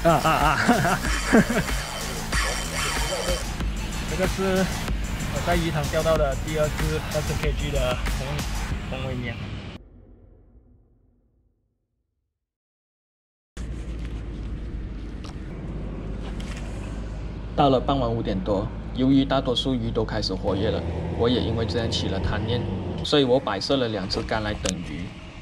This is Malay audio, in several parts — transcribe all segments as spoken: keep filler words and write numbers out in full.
啊啊啊！这个是我在渔场钓到的第二只二十 K G 的红红尾鲶。到了傍晚五点多，由于大多数鱼都开始活跃了，我也因为这样起了贪念，所以我摆设了两只竿来等鱼。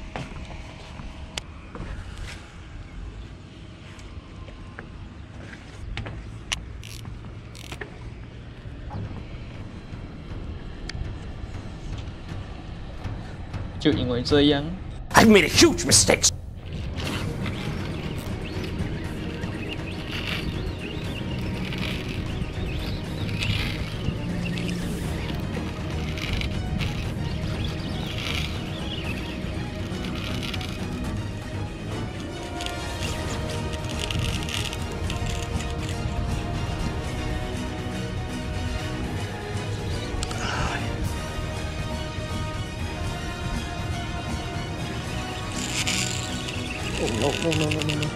就因为这样 ，I've made a huge mistake. 哦 no no no no no no！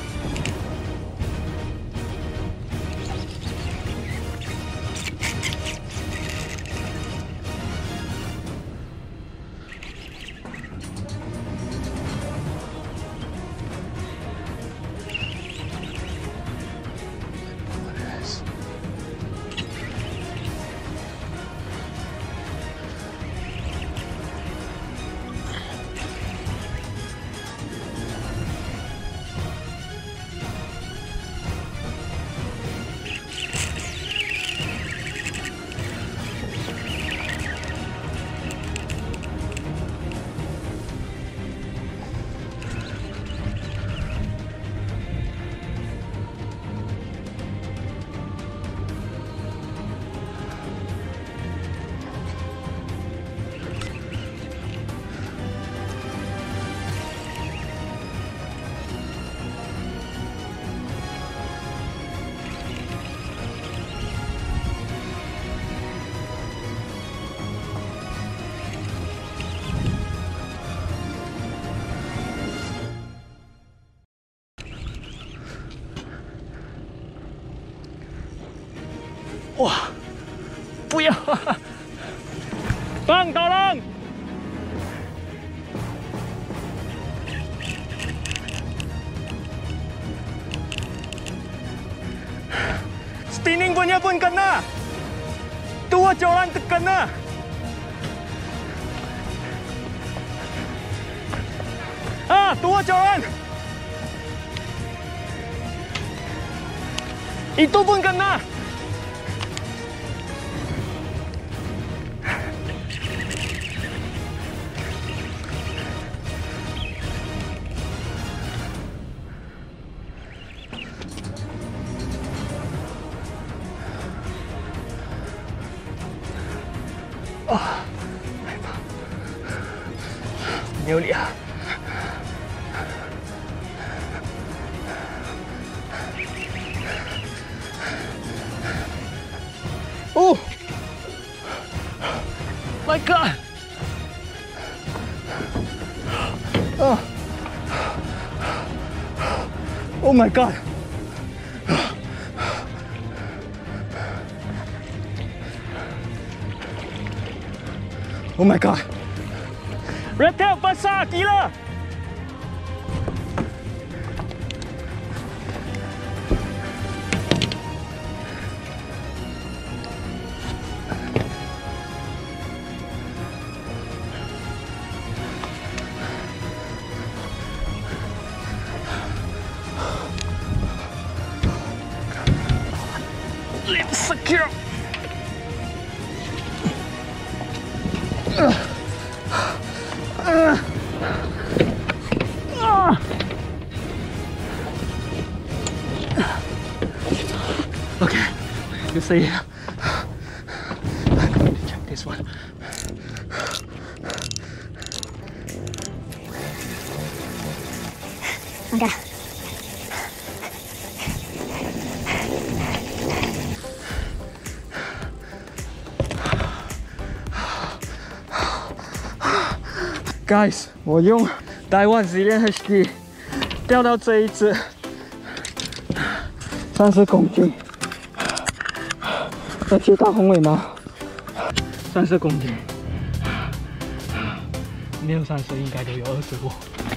哇！不要！放导浪！Spinning punya pun kena. Dua jalan terkena. Ah, dua jalan. Itu pun kena. Oh, 害怕，没有力啊！哦 ，My God！ 啊 ！Oh my God！ Oh my God! Red tail basah gila! Let's secure. Uh, uh, uh. Okay, you see here. I'm going to check this one. Okay. Guys， 我用 Daiwa Zillion H D 钓到这一只三十公斤，要接大宏伟吗？三十公斤，没有三十应该都有二十五。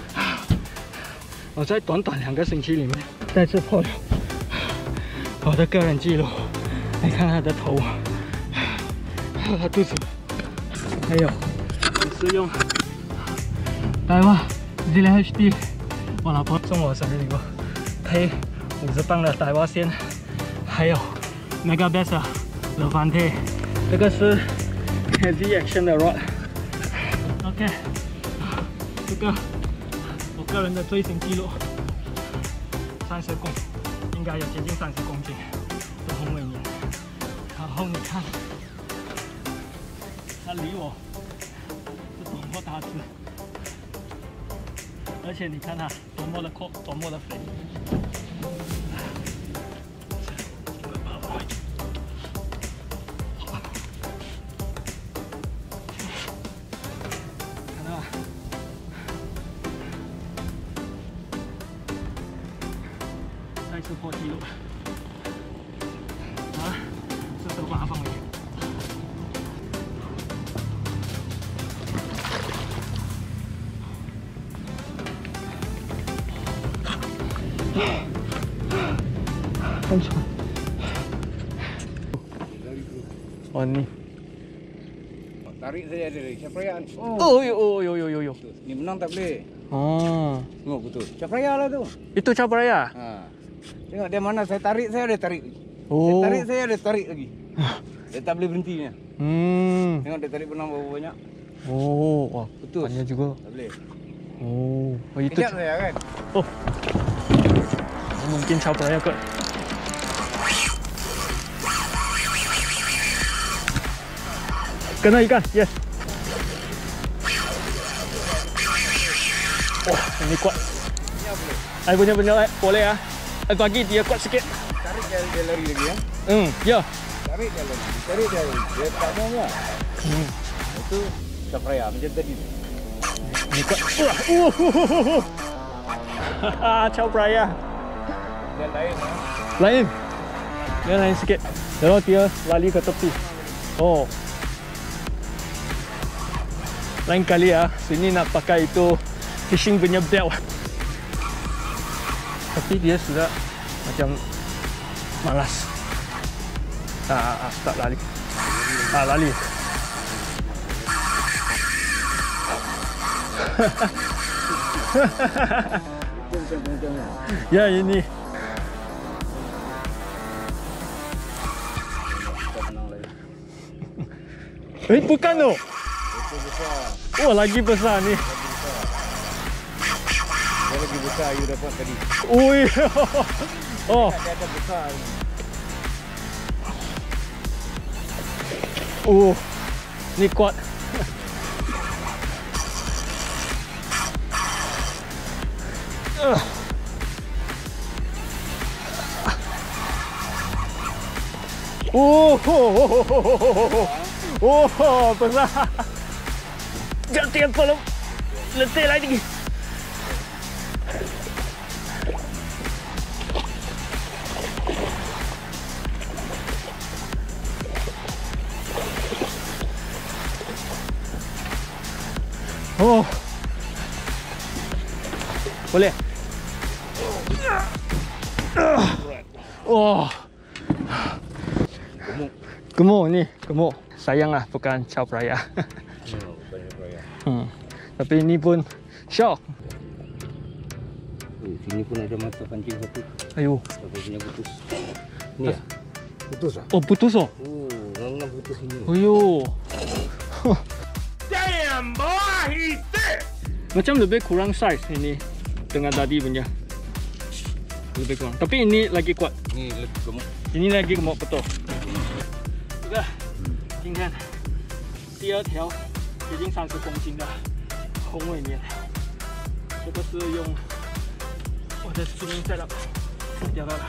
我在短短两个星期里面再次破了我的个人纪录。你看他的头，还有他肚子，还有我是用来吧 Zilla H D， 我老婆送我生日礼物，配五十磅的带瓦线，还有 Mega Bass 的 Levante， 这个是 Heavy Action 的 Rod。OK， 这个我个人的最新纪录，三十公，应该有接近三十公斤的宏伟年。然后你看，它离我是多么大只，而且你看它多么的阔，多么的肥。看到吗？再次破纪录。啊，这手把它放回去。很喘。Oh ni. Tarik saya dari Capraya. Oh, oh, yo, yo, yo, yo. Ni menang tak boleh. Oh. Tengok betul. Capraya lah tu. Itu Capraya? Ha. Tengok dia mana saya tarik, saya ada tarik. Oh. Saya tarik, saya ada tarik lagi. Dia tak boleh berhentinya. Hmm. Tengok dia tarik benang berapa banyak. Oh, wah, betul. Banyak juga. Tak boleh. Oh, oh itu. Kejap saya kan. Oh. Mungkin Capraya kot. Kena ikan, yes. Wah, ini kuat. Saya punya benda boleh ah. Saya bagi dia kuat sikit. Tarik dia, dia lari lagi ya. Hmm, ya. Tarik dia lagi. Tarik dia lagi. Dia tak mau lah. Hmm. Itu Capraya macam tadi. Ini kuat. Wah, uh. Haha, Capraya. Dia lain ya. Lain. Dia lain sikit. Lalu dia lari ke tepi. Oh. Lain kali ya, sini nak pakai itu fishing punya belt. Tapi dia sudah macam malas. Ah, ah start lari. Ah, lari. Ya ini. Eh, bukan tu. Oh, lagi besar ni. Dia lagi besar you dapat tadi. Ui. Oh. Dia ada besar. Oh. Ni kuat. Oh, oh, oh, oh, besar. Jangan kalau letih lagi. Oh, boleh. Oh, Gemuk. gemuk ni, gemuk. Sayang lah, bukan Capraya. Hmm, bukan Capraya. Hmm. Tapi ini pun syok. Oh, sini pun ada mata pancing satu. Ayo. Tapi punya putus. Ni ya? Putus ah? Oh, putus oh. Oh, ngang putus ini. Ayo. Damn boy, he's dead. Macam lebih kurang size ini dengan tadi punya. Lebih kurang. Tapi ini lagi kuat. Ni lebih gemuk. Ini lagi gemuk betul. 这个今天第二条接近三十公斤的宏伟面，这个是用我的 spinning setup 钓到的，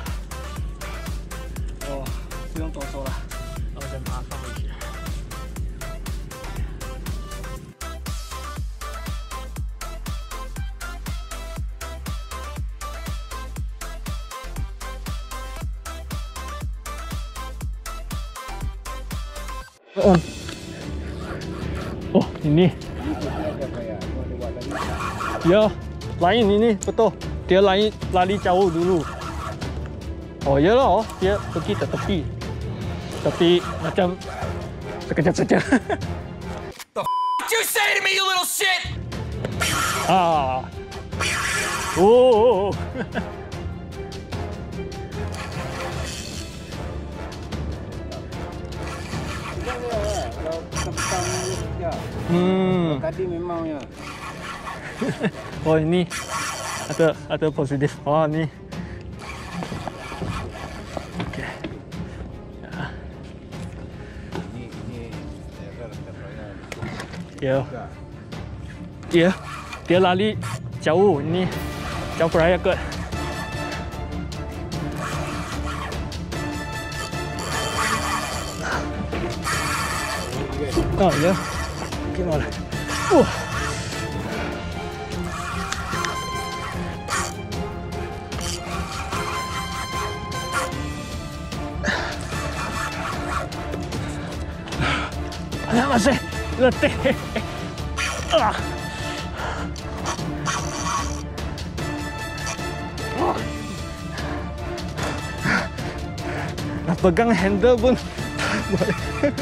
哦，不用多说了，那我先把它放回去。 On. Oh, ini. Ya, lain ini betul. Dia lain lari jauh dulu. Oh iyalah, oh, dia pergi ke tepi. Tapi macam sekejap saja. The f you say to me, you little shit? Ah. Oh. Hmm. Tadi memangnya. Oh ini ada ada positif. Oh ni. Okey. Ini ini Ya. Dia dia lari jauh ini. Jauh beraya kot. Oh ya. Gimana? Wah. Anak masih letih. Ah. Nak pegang handle pun boleh.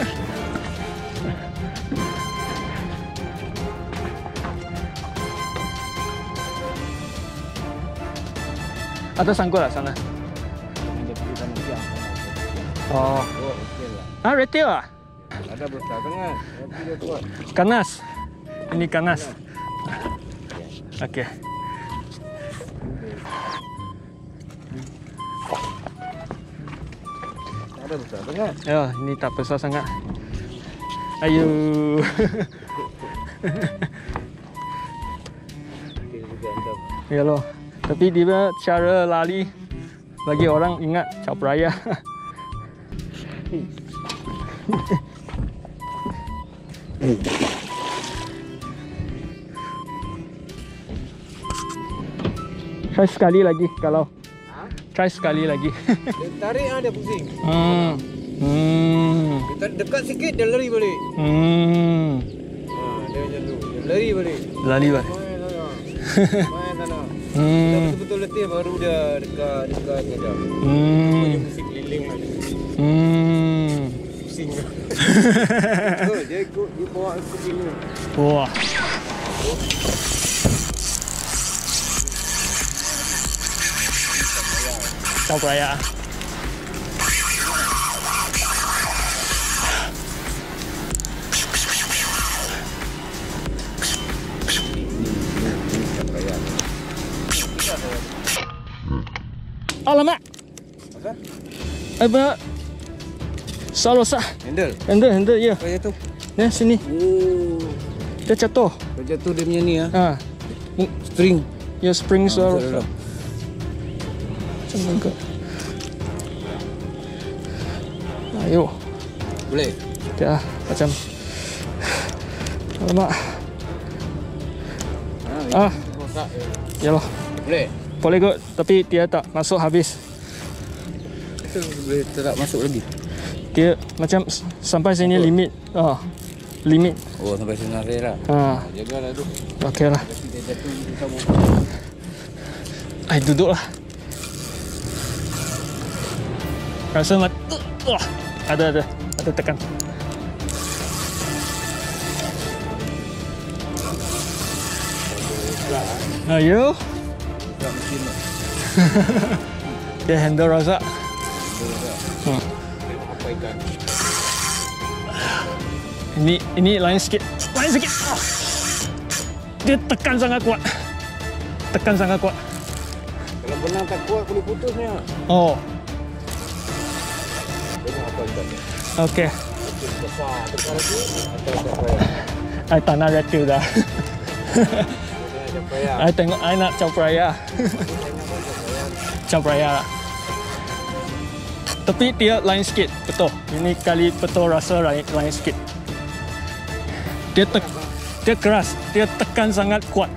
Ada sangkut tak sana? Oh. Oh, okey lah. Ah, retail ah? Ada besar sangat. Tapi dia kuat. Kanas. Ini kanas. Okey. Ada besar sangat. Ya, ini tak besar sangat. Ayo. Okey juga anda. Ya loh. Tapi dia cara lari bagi orang ingat Chao Phraya. Try sekali lagi kalau. Ha? Try sekali lagi. Dia tarik ah dia pusing. Hmm. Hmm. Dia tarik dekat sikit dia lari balik. Hmm. Ha, dia macam tu. Dia lari balik. Lari balik. Main sana. Main sana. Dah Hmm. betul-betul letih baru dia dekat dekat saja. Hmm. Dia pusing keliling lah. Hmm. Pusing. Oh, dia ikut dia bawa ikut sini. Wah. Chao Phraya. Alamak. Apa? Apa? Salah sah. Handle. Handle, handle, ya. Apa tu? Ni sini. Oh. Dia jatuh. Dia jatuh dia punya ni ah. Ha. String. Ya spring Ah, salah betul, sah. betul. Macam mana ke? Ayo. Boleh. Dia macam. Alamak. Ha, Ah. rosak. Ya lah. Boleh. Boleh kot, tapi dia tak masuk habis. Itu boleh tak masuk lagi. Dia macam s- sampai sini limit. Ah. Limit. Oh, sampai sana lah. Ha. Jagalah tu. Okey lah. Tapi dia jatuh di sama. Ai duduk lah. Rasa mat. Wah. Ada ada. Ada tekan. Ayo. Tak mesin tu. Dia handle rosak. Hmm. Apa ikan? Ini ini lain sikit. Lain sikit. Ah. Dia tekan sangat kuat. Tekan sangat kuat. Kalau benang tak kuat boleh putusnya. Oh. Tengok apa ikan. Okey. Ikan besar besar lagi atau ikan payah. I tak nak retail dah. Ikan payah. I tengok I nak Chao Phraya. Chao Phraya lah. Tapi dia lain sikit, betul. Ini kali betul rasa lain, lain sikit. Dia tek, dia keras, dia tekan sangat kuat.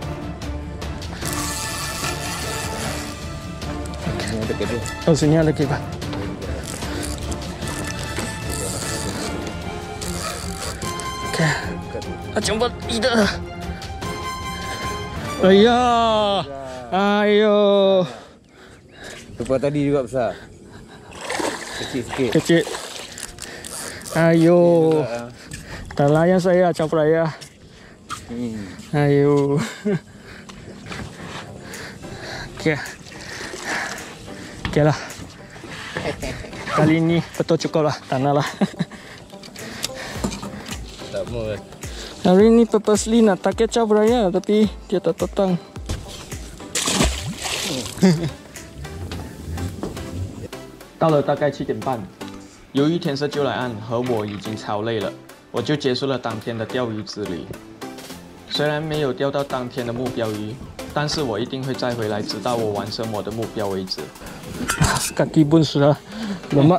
Ini ada kedua. Oh sini ada kipas. 啊，全部一的。哎呀，哎呦， Tempat tadi juga besar. Kecil sikit. kecil. Ayo, tak layan saya campur raya. Hmm. Ayo. Okey. Okey lah. Kali ini betul cukup lah, tanah lah. Tak mau. Hari ini purposely nak tak kecap raya tapi dia tak datang. 到了大概七点半，由于天色就来暗，和我已经超累了，我就结束了当天的钓鱼之旅。虽然没有钓到当天的目标鱼，但是我一定会再回来，直到我完成我的目标为止。kaki pun sudah lemak.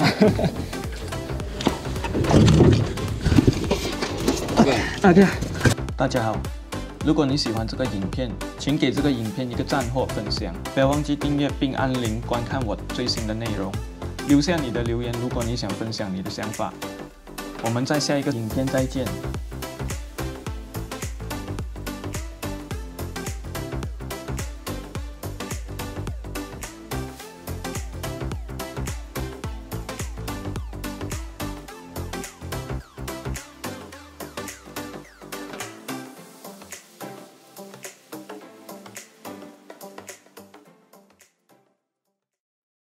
OK， 大家好，如果你喜欢这个影片，请给这个影片一个赞或分享，不要忘记订阅并按铃观看我最新的内容。留下你的留言，如果你想分享你的想法。我们在下一个影片再见。